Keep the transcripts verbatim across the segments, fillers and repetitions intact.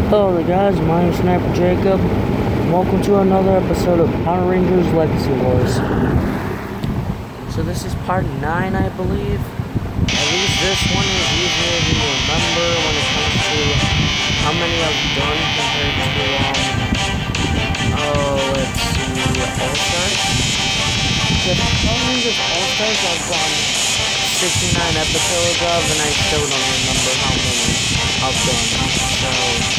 Hello there guys, my name is Sniper Jacob. Welcome to another episode of Power Rangers Legacy Wars. So this is part nine, I believe. At least this one is easier to remember when it comes to how many I've done compared to, um, oh, let's see, All-Stars? Yeah, Power Rangers All-Stars I've done sixty-nine episodes of, and I still don't remember how many I've done, so...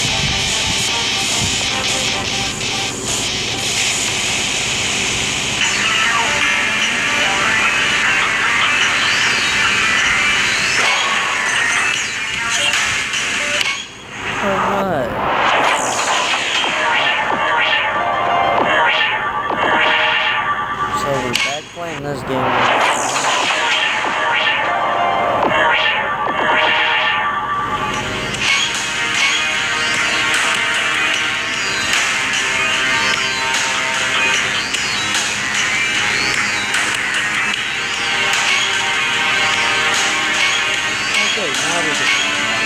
Alright. So we're back playing this game. Okay, now we just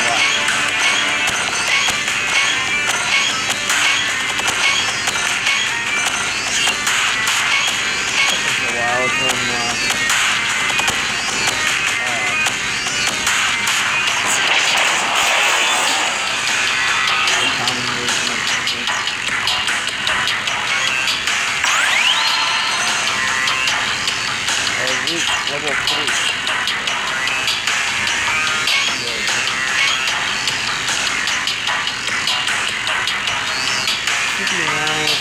level three. Should be nice.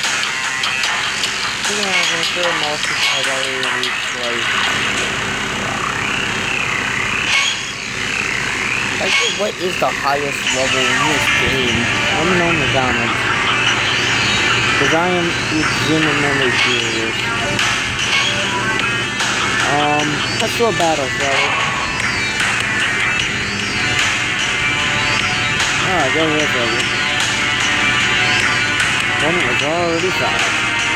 I think I'm sure most of I've already reached like. Actually, what is the highest level in this game? Let me know in the comments. Because I am legitimately curious. Um, let's do a battle, shall we? Ah, go ahead, baby. One was already found.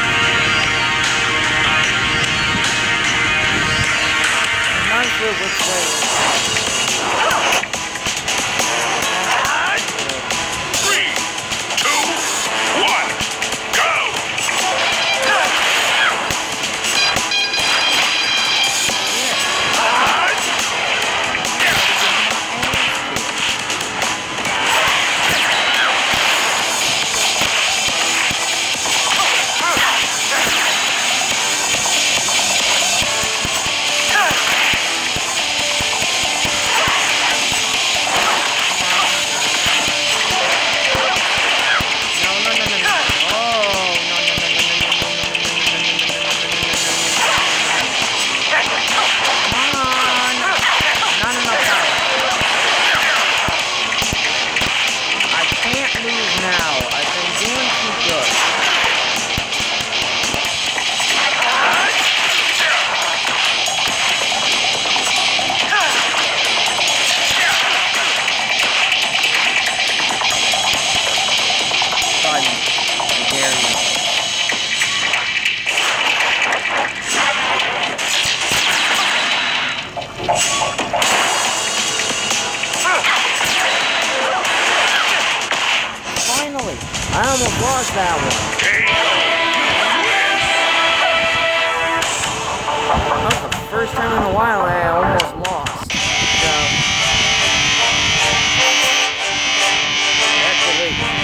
I'm not sure which way. Finally! I almost lost that one. That was the first time in a while I almost lost. So, actually,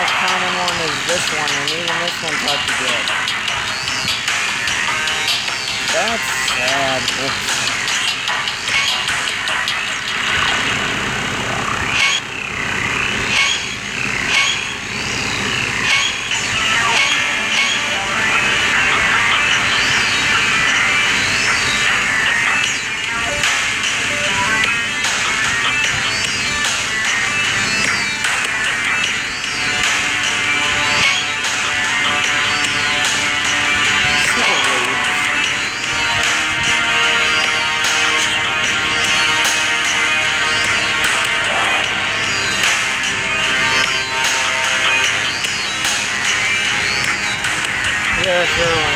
common one as this one, and even this one's hard to get. That's sad. Oops. Yeah, sure.